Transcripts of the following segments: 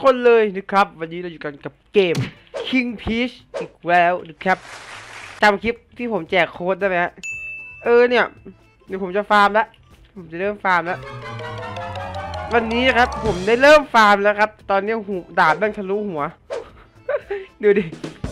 คนเลยนะครับวันนี้เราอยู่กันกับเกม King Peach อีกแล้วนะครับจำคลิปที่ผมแจกโค้ดได้ไหมฮะเนี่ยเดี๋ยวผมจะฟาร์มแล้วผมจะเริ่มฟาร์มแล้ววันนี้นะครับผมได้เริ่มฟาร์มแล้วครับตอนนี้หูดาบแม่งทะลุหัว ดูดิ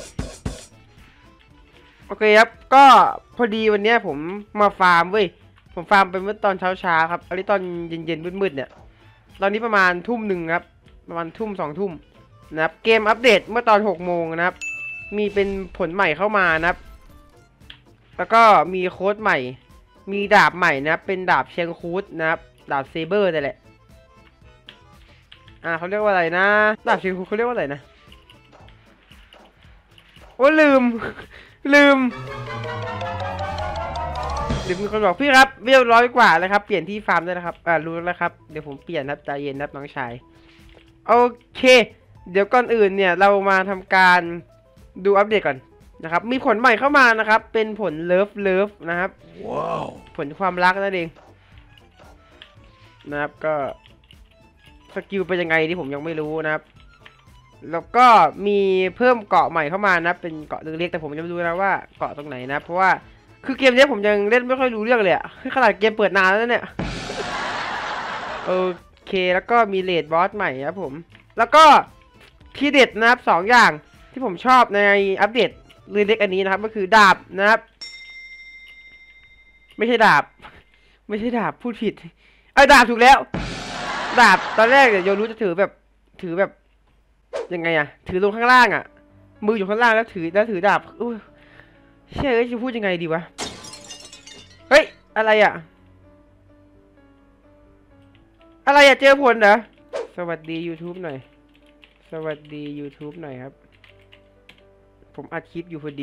โอเคครับก็พอดีวันนี้ผมมาฟาร์มเว้ยผมฟาร์มไปเมื่อตอนเช้าครับอันนี้ตอนเย็นๆมืดๆเนี่ยตอนนี้ประมาณทุ่มหนึ่งครับประมาณทุ่ม2 ทุ่มนะครับเกมอัปเดตเมื่อตอน6 โมงนะครับมีเป็นผลใหม่เข้ามานะครับแล้วก็มีโค้ดใหม่มีดาบใหม่นะครับเป็นดาบเชียงคูดนะครับดาบเซเบอร์นั่นแหละเขาเรียกว่าอะไรนะดาบเชียงคูดเขาเรียกว่าอะไรนะโอ้ลืม ลืมมีคนบอกพี่ครับเวล100 กว่าเลยครับเปลี่ยนที่ฟาร์มได้แล้วครับรู้แล้วครับเดี๋ยวผมเปลี่ยนครับใจเย็นครับน้องชายโอเคเดี๋ยวก่อนอื่นเนี่ยเรามาทำการดูอัปเดตก่อนนะครับมีผลใหม่เข้ามานะครับเป็นผลเลิฟนะครับว้าวผลความรักนั่นเองนะครับก็สกิลเป็นยังไงที่ผมยังไม่รู้นะครับแล้วก็มีเพิ่มเกาะใหม่เข้ามานะเป็นเกาะเล็กๆแต่ผมยังไม่รู้นะว่าเกาะตรงไหนนะเพราะว่าคือเกมนี้ผมยังเล่นไม่ค่อยรู้เรื่องเลยอะขนาดเกมเปิดนานแล้วเนี่ยโอเคแล้วก็มีเลดบอสใหม่ครับผมแล้วก็ที่เด็ดนะครับ2 อย่างที่ผมชอบในอัปเดตเล็กๆอันนี้นะครับก็คือดาบนะครับไม่ใช่ดาบพูดผิดดาบถูกแล้วดาบตอนแรกเนี่ยโยรู้จะถือแบบยังไงอะถือลงข้างล่างอะมืออยู่ข้างล่างแล้วถือดาบเชื่อจะพูดยังไงดีวะเฮ้ยอะไรอะเจอผลเหรอสวัสดี YouTube หน่อยสวัสดี YouTube หน่อยครับผมอัดคลิปอยู่พอดี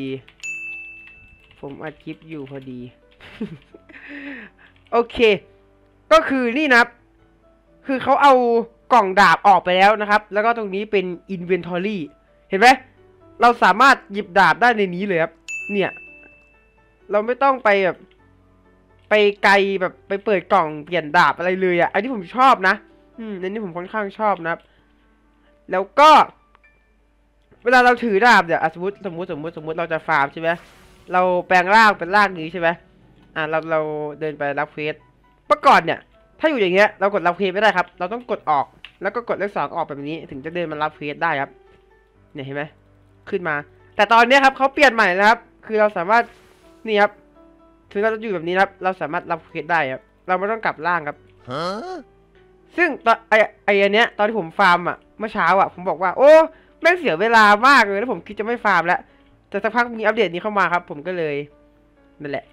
โอเคก็คือนี่นะครับคือเขาเอากล่องดาบออกไปแล้วนะครับแล้วก็ตรงนี้เป็น Inventory เห็นไหมเราสามารถหยิบดาบได้ในนี้เลยครับเนี่ยเราไม่ต้องไปแบบไปไกลแบบไปเปิดกล่องเปลี่ยนดาบอะไรเลยอ่ะอันนี้ผมชอบนะอันนี้ผมค่อนข้างชอบนะครับแล้วก็เวลาเราถือดาบเนี่ยสมมติเราจะฟาร์มใช่ไหมเราแปลงร่างเป็นร่างนี้ใช่ไหมเราเดินไปรับเควสเมื่อก่อนเนี่ยถ้าอยู่อย่างเงี้ยเรากดรับเควสไม่ได้ครับเราต้องกดออกแล้วก็กดเลข2ออกแบบนี้ถึงจะเดินมารับเควสได้ครับเนี่ยเห็นไหมขึ้นมาแต่ตอนนี้ครับเขาเปลี่ยนใหม่นะครับคือเราสามารถนี่ครับถึงเราจะอยู่แบบนี้ครับเราสามารถรับเควสได้ครับเราไม่ต้องกลับร่างครับซึ่งตอนอันเนี้ยตอนที่ผมฟาร์มเมื่อเช้าผมบอกว่าโอ้แม่งเสียเวลามากเลยแล้วผมคิดจะไม่ฟาร์มแล้วแต่สักพักมีอัปเดตนี้เข้ามาครับผมก็เลยนั่นแหละ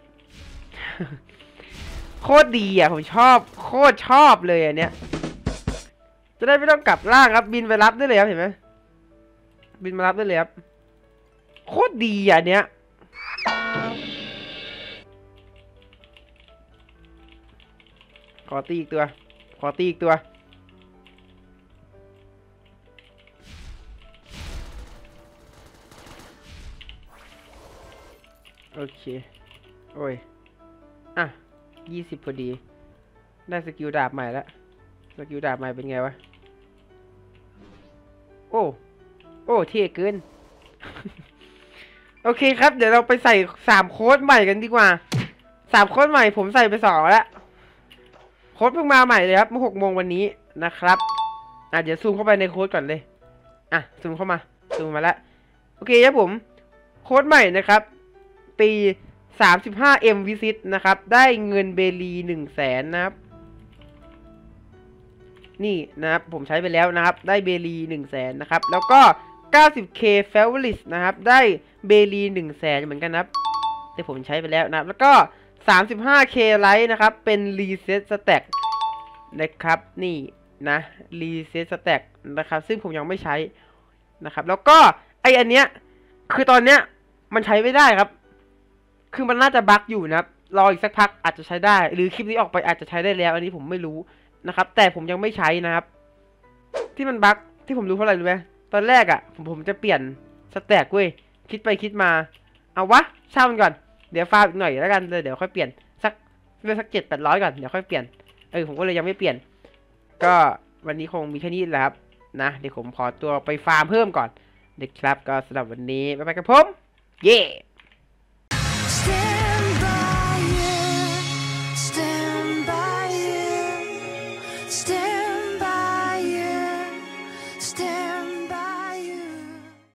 โคตรดีผมชอบโคตรชอบเลยอันเนี้ยจะได้ไม่ต้องกลับร่างครับบินไปรับได้เลยครับเห็นไหมบินมารับได้เลยครับโคตรดีอันเนี้ยขอตีอีกตัวโอเคโอ้ย20พอดีได้สกิลดาบใหม่แล้วสกิลดาบใหม่เป็นไงวะโอ้เท่เกิน โอเคครับเดี๋ยวเราไปใส่3 โค้ดใหม่กันดีกว่า3 โค้ดใหม่ผมใส่ไป2แล้วโค้ดเพิ่งมาใหม่เลยครับเมื่อ6 โมงวันนี้นะครับเดี๋ยวซูมเข้าไปในโค้ดก่อนเลยซูมเข้ามาแล้วโอเคครับผมโค้ดใหม่นะครับปี35M Visit นะครับได้เงินเบลี100,000นะครับนี่นะครับผมใช้ไปแล้วนะครับได้เบลี100,000นะครับแล้วก็ 90K f a v o r i t นะครับได้เบลี100,000เหมือนกันนะครับแต่ผมใช้ไปแล้วนะครับแล้วก็ 35K Light นะครับเป็น Reset Stack นะครับนี่นะ Reset Stack นะครับซึ่งผมยังไม่ใช้นะครับแล้วก็อันเนี้ยคือตอนเนี้ยมันใช้ไม่ได้ครับคือมันน่าจะบั๊กอยู่นะครับรออีกสักพักอาจจะใช้ได้หรือคลิปนี้ออกไปอาจจะใช้ได้แล้วอันนี้ผมไม่รู้นะครับแต่ผมยังไม่ใช้นะครับที่มันบั๊กที่ผมรู้เพราะอะไรรู้ไหมตอนแรกผมจะเปลี่ยนสแต็กเว้ยคิดไปคิดมาเอาวะช่างมันก่อนเดี๋ยวฟาร์มอีกหน่อยแล้วกันเลยเดี๋ยวค่อยเปลี่ยนสัก700-800ก่อนเดี๋ยวค่อยเปลี่ยนผมก็เลยยังไม่เปลี่ยนก็วันนี้คงมีแค่นี้แหละครับนะเดี๋ยวผมขอตัวไปฟาร์มเพิ่มก่อนเด็กครับก็สำหรับวันนี้บ๊ายบายกับผมเย่ Stand